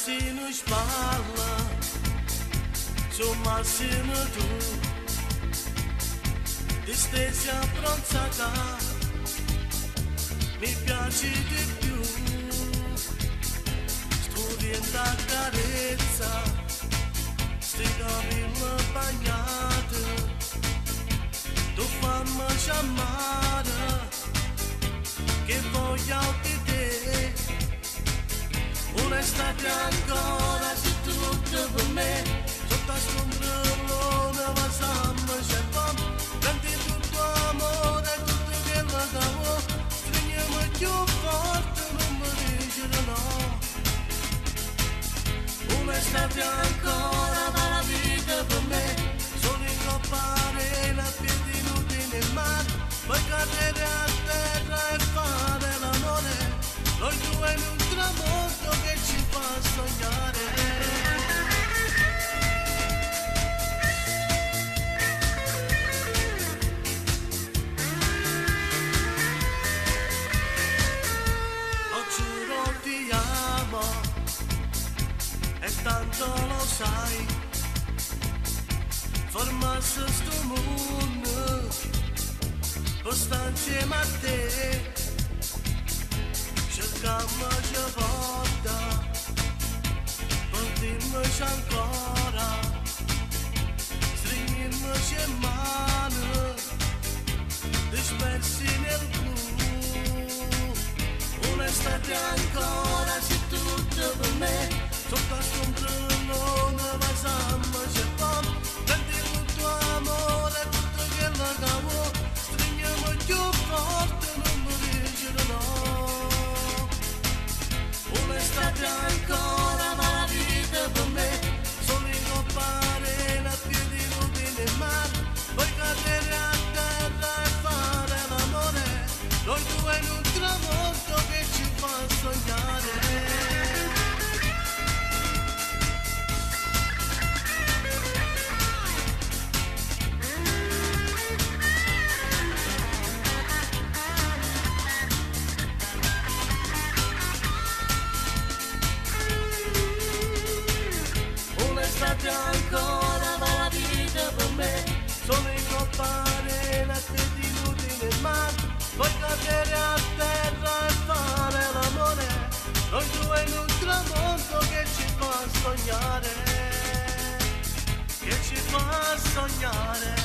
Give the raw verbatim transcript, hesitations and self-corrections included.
si non spalla, sul massimo tu, distesi abbronzata, mi piaci di più, studenta carezza, sti capelli bagnati, tu fammi chiamare, che voglio di te, un'estate ancora se tutto per me, sotto a scombrellone passiamo c'è fame, prendi tutto amore, tutto che lo davo, stringiamo più forte, non mi dice no, un'estate ancora ma la vita per me, sono in coppare, la piedi nudi nel mare, poi cadere a terra e fare l'amore, noi due in un tramonto che ci fa sognare. Lo giuro ti amo e tanto lo sai, formasse sto mondo, per stare insieme a te. Cercammo già volta, poi dimmoci ancora, stringiamoci in mano, dispersi nel blu, un'estate ancora, se tutto per me, sotto a scombrellone passiamo c'è fame, prendi tutto amore, tutto che lo cavo, stringiamo più forte, non mi dice no. Un'estate ancora, ma la vita per me, solo in coppare, la piedi nudi nel mare, poi cadere a terra e fare l'amore, noi due in un tramonto che ci fa sognare. Ancora ma la vita per me, sono in coppare, la piedi nudi nel mare, poi cadere a terra e fare l'amore, noi due in un tramonto che ci fa sognare, che ci fa sognare.